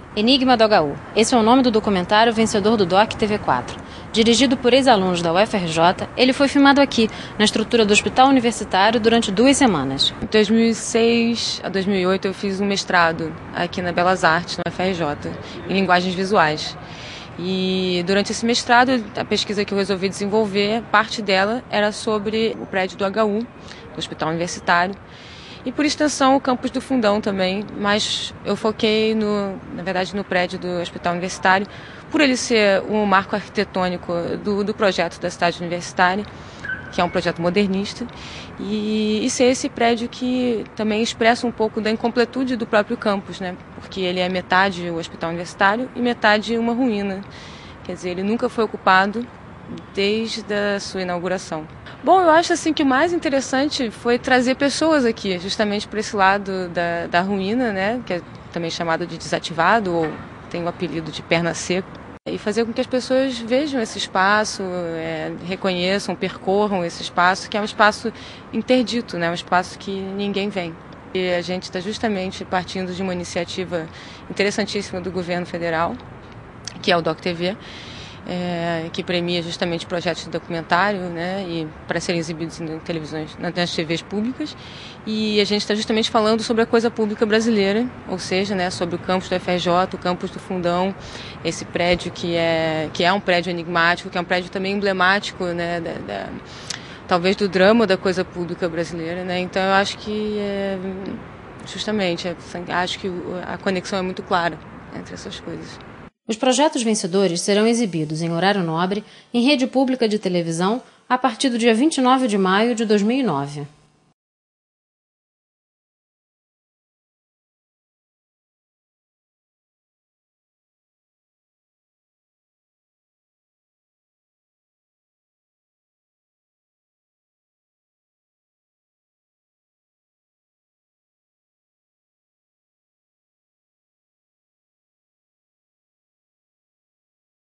Enigma do HU. Esse é o nome do documentário vencedor do DOC TV4. Dirigido por ex-alunos da UFRJ, ele foi filmado aqui, na estrutura do Hospital Universitário, durante 2 semanas. Em 2006 a 2008 eu fiz um mestrado aqui na Belas Artes, na UFRJ, em linguagens visuais. E durante esse mestrado, a pesquisa que eu resolvi desenvolver, parte dela era sobre o prédio do HU, do Hospital Universitário, e por extensão o campus do Fundão também, mas eu foquei na verdade no prédio do Hospital Universitário, por ele ser um marco arquitetônico do projeto da cidade universitária, que é um projeto modernista, e ser esse prédio que também expressa um pouco da incompletude do próprio campus, né? Porque ele é metade o Hospital Universitário e metade uma ruína. Quer dizer, ele nunca foi ocupado desde a sua inauguração. Bom, eu acho assim que o mais interessante foi trazer pessoas aqui, justamente por esse lado da ruína, né? Que é também chamado de desativado, ou tem o apelido de perna seca. E fazer com que as pessoas vejam esse espaço, reconheçam, percorram esse espaço, que é um espaço interdito, né? Um espaço que ninguém vem. E a gente está justamente partindo de uma iniciativa interessantíssima do governo federal, que é o DOC TV, que premia justamente projetos de documentário, né, e para serem exibidos em televisões, nas TVs públicas. E a gente está justamente falando sobre a coisa pública brasileira, ou seja, né, sobre o campus do FRJ, o campus do Fundão, esse prédio que é um prédio enigmático, que é um prédio também emblemático, né, talvez do drama da coisa pública brasileira, né. Então eu acho que justamente acho que a conexão é muito clara entre essas coisas. Os projetos vencedores serão exibidos em horário nobre em rede pública de televisão a partir do dia 29 de maio de 2009.